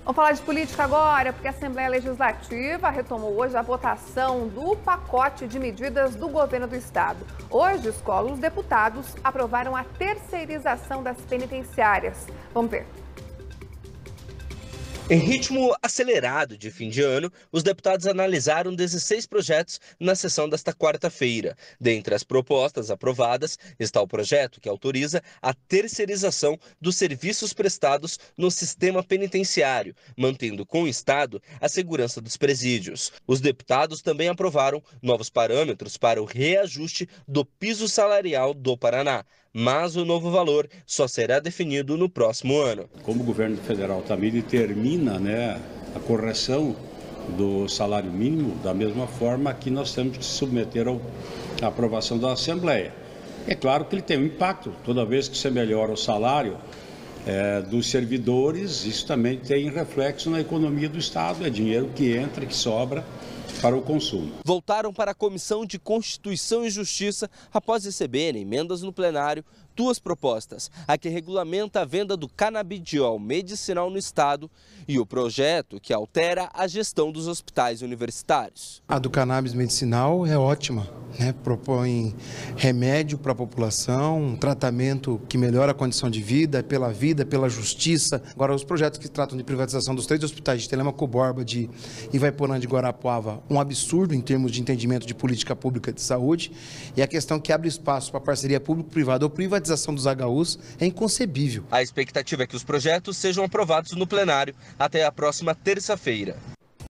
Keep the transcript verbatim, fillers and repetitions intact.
Vamos falar de política agora, porque a Assembleia Legislativa retomou hoje a votação do pacote de medidas do governo do estado. Hoje, os deputados aprovaram a terceirização das penitenciárias. Vamos ver. Em ritmo acelerado de fim de ano, os deputados analisaram dezesseis projetos na sessão desta quarta-feira. Dentre as propostas aprovadas está o projeto que autoriza a terceirização dos serviços prestados no sistema penitenciário, mantendo com o Estado a segurança dos presídios. Os deputados também aprovaram novos parâmetros para o reajuste do piso salarial do Paraná, mas o novo valor só será definido no próximo ano. Como o governo federal também determina, né, a correção do salário mínimo, da mesma forma que nós temos que submeter à aprovação da Assembleia. É claro que ele tem um impacto, toda vez que você melhora o salário é, dos servidores, isso também tem reflexo na economia do Estado, é dinheiro que entra, que sobra para o consumo. Voltaram para a Comissão de Constituição e Justiça após receberem emendas no plenário duas propostas, a que regulamenta a venda do canabidiol medicinal no estado e o projeto que altera a gestão dos hospitais universitários. A do cannabis medicinal é ótima, né? Propõe remédio para a população, um tratamento que melhora a condição de vida, pela vida, pela justiça. Agora, os projetos que tratam de privatização dos três hospitais de Telêmaco Borba, de Ivaiporã, de Guarapuava, um absurdo em termos de entendimento de política pública de saúde, e a questão que abre espaço para parceria público-privada ou privatização dos H Us é inconcebível. A expectativa é que os projetos sejam aprovados no plenário até a próxima terça-feira.